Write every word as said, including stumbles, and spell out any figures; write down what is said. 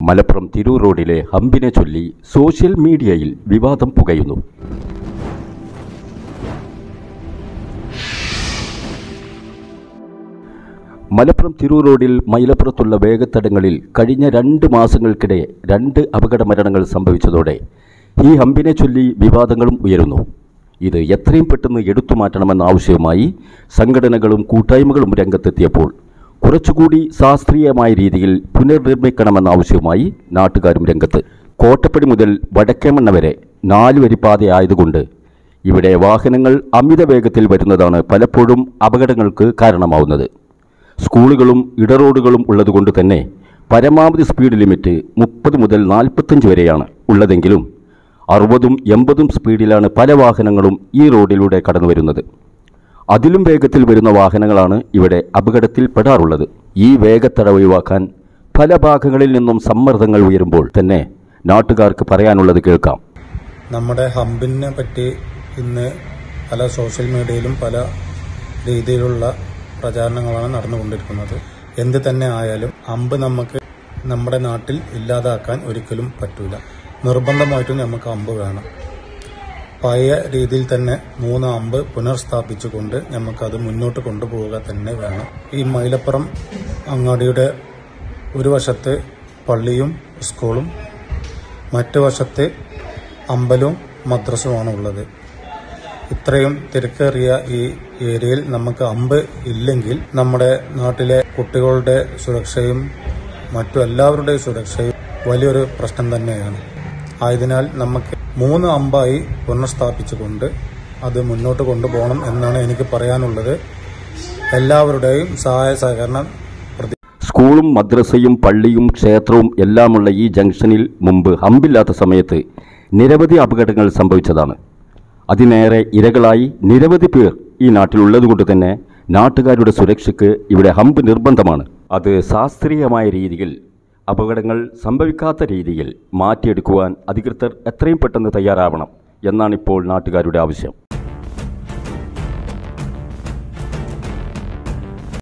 മലപ്പുറം തിരൂർ റോഡിലെ ഹമ്പിനെ ചൊല്ലി സോഷ്യൽ മീഡിയയിൽ വിവാദം പുകയുന്നു. മലപ്പുറം തിരൂർ റോഡിൽ മൈലപ്പുറത്തുള്ള വേഗത്തടങ്ങളിൽ കഴിഞ്ഞ രണ്ട് മാസങ്ങൾക്കിടെ രണ്ട് അപകട മരണങ്ങൾ സംഭവിച്ചതോടെ ഈ ഹമ്പിനെ ചൊല്ലി വിവാദങ്ങളും ഉയരുന്നു. ഇത് എത്രയും പെട്ടെന്ന് എടുത്തുമാറ്റണമെന്ന ആവശ്യവുമായി സംഘടനകളും കൂട്ടായ്മകളും രംഗത്തെത്തിയപ്പോൾ കുറച്ചുകൂടി ശാസ്ത്രീയമായ രീതിയിൽ പുനർനിർമ്മിക്കണമെന്ന ആവശ്യവുമായി നാട്ടുകാരും രംഗത്ത്. കോട്ടപ്പടി മുതൽ വടക്കേമണ്ണ വരെ നാല് വരിപ്പാതയായതുകൊണ്ട് ഇവിടെ വാഹനങ്ങൾ അമിത വേഗത്തിൽ വരുന്നതാണ് പലപ്പോഴും അപകടങ്ങൾക്ക് കാരണമാവുന്നത്. സ്കൂളുകളും ഇടറോഡുകളും ഉള്ളതുകൊണ്ട് തന്നെ പരമാവധി സ്പീഡ് ലിമിറ്റ് മുപ്പത് മുതൽ നാൽപ്പത്തഞ്ച് വരെയാണ് ഉള്ളതെങ്കിലും അറുപതും എൺപതും സ്പീഡിലാണ് പല വാഹനങ്ങളും ഈ റോഡിലൂടെ കടന്നു വരുന്നത്. അതിലും വേഗത്തിൽ വരുന്ന വാഹനങ്ങളാണ് ഇവിടെ അപകടത്തിൽ പെടാറുള്ളത്. ഈ വേഗത്തട ഒഴിവാക്കാൻ പല ഭാഗങ്ങളിൽ നിന്നും സമ്മർദ്ദങ്ങൾ ഉയരുമ്പോൾ തന്നെ നാട്ടുകാർക്ക് പറയാനുള്ളത് കേൾക്കാം. നമ്മുടെ ഹമ്പിനെ പറ്റി ഇന്ന് പല സോഷ്യൽ മീഡിയയിലും പല രീതിയിലുള്ള പ്രചാരണങ്ങളാണ് നടന്നുകൊണ്ടിരിക്കുന്നത്. എന്ത് തന്നെ ആയാലും ഹമ്പ് നമുക്ക് നമ്മുടെ നാട്ടിൽ ഇല്ലാതാക്കാൻ ഒരിക്കലും പറ്റൂല. നിർബന്ധമായിട്ടും നമുക്ക് ഹമ്പ് വേണം. പഴയ രീതിയിൽ തന്നെ മൂന്ന് ഹമ്പ് പുനർസ്ഥാപിച്ചുകൊണ്ട് നമുക്കത് മുന്നോട്ട് കൊണ്ടുപോവുക തന്നെ വേണം. ഈ മൈലപ്പുറം അങ്ങാടിയുടെ ഒരു വശത്ത് പള്ളിയും സ്കൂളും മറ്റു വശത്ത് അമ്പലവും മദ്രസയുമാണ് ഉള്ളത്. ഇത്രയും തിരക്കേറിയ ഈ ഏരിയയിൽ നമുക്ക് ഹമ്പ് ഇല്ലെങ്കിൽ നമ്മുടെ നാട്ടിലെ കുട്ടികളുടെ സുരക്ഷയും മറ്റു എല്ലാവരുടെയും സുരക്ഷയും വലിയൊരു പ്രശ്നം തന്നെയാണ്. ആയതിനാൽ നമുക്ക് മൂന്ന് ഹമ്പായി പുനഃസ്ഥാപിച്ചുകൊണ്ട് അത് മുന്നോട്ട് കൊണ്ടുപോകണം എന്നാണ് എനിക്ക് പറയാനുള്ളത്. എല്ലാവരുടെയും സഹായ സഹകരണം. സ്കൂളും മദ്രസയും പള്ളിയും ക്ഷേത്രവും എല്ലാമുള്ള ഈ ജംഗ്ഷനിൽ മുമ്പ് ഹമ്പില്ലാത്ത സമയത്ത് നിരവധി അപകടങ്ങൾ സംഭവിച്ചതാണ്. അതിനേറെ ഇരകളായി നിരവധി പേർ ഈ നാട്ടിലുള്ളതുകൊണ്ട് തന്നെ നാട്ടുകാരുടെ സുരക്ഷയ്ക്ക് ഇവിടെ ഹമ്പ് നിർബന്ധമാണ്. അത് ശാസ്ത്രീയമായ രീതിയിൽ അപകടങ്ങൾ സംഭവിക്കാത്ത രീതിയിൽ മാറ്റിയെടുക്കുവാൻ അധികൃതർ എത്രയും പെട്ടെന്ന് തയ്യാറാവണം എന്നാണിപ്പോൾ നാട്ടുകാരുടെ ആവശ്യം.